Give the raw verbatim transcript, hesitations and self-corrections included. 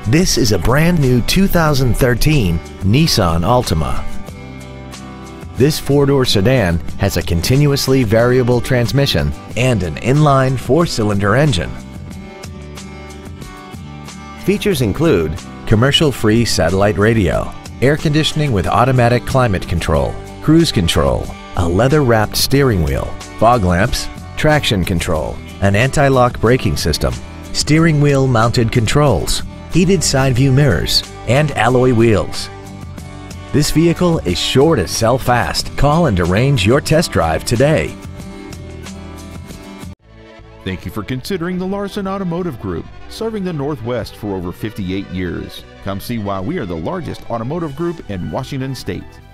This is a brand new two thousand thirteen Nissan Altima. This four-door sedan has a continuously variable transmission and an inline four-cylinder engine. Features include commercial-free satellite radio, air conditioning with automatic climate control, cruise control, a leather-wrapped steering wheel, fog lamps, traction control, an anti-lock braking system, steering wheel mounted controls, heated side view mirrors, and alloy wheels. This vehicle is sure to sell fast. Call and arrange your test drive today. Thank you for considering the Larson Automotive Group, serving the Northwest for over fifty-eight years. Come see why we are the largest automotive group in Washington State.